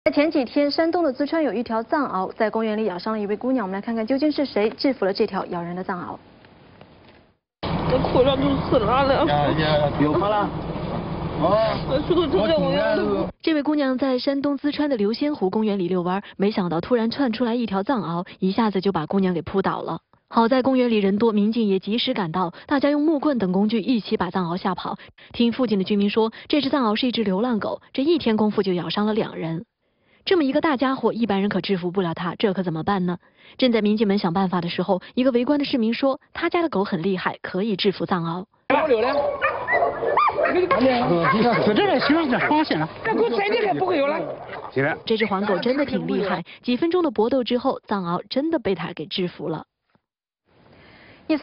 在前几天，山东的淄川有一条藏獒在公园里咬伤了一位姑娘。我们来看看究竟是谁制服了这条咬人的藏獒。 我裤上都刺拉了。 不用怕了。 这位姑娘在山东淄川的流仙湖公园里遛弯，没想到突然窜出来一条藏獒，一下子就把姑娘给扑倒了。好在公园里人多，民警也及时赶到，大家用木棍等工具一起把藏獒吓跑。听附近的居民说，这只藏獒是一只流浪狗，这一天功夫就咬伤了2人。这么一个大家伙，一般人可制服不了它，这可怎么办呢？正在民警们想办法的时候，一个围观的市民说，他家的狗很厉害，可以制服藏獒。 这个形容是发现了， 这狗再厉害不会有了。 这只黄狗真的挺厉害，几分钟的搏斗之后，藏獒真的被他给制服了。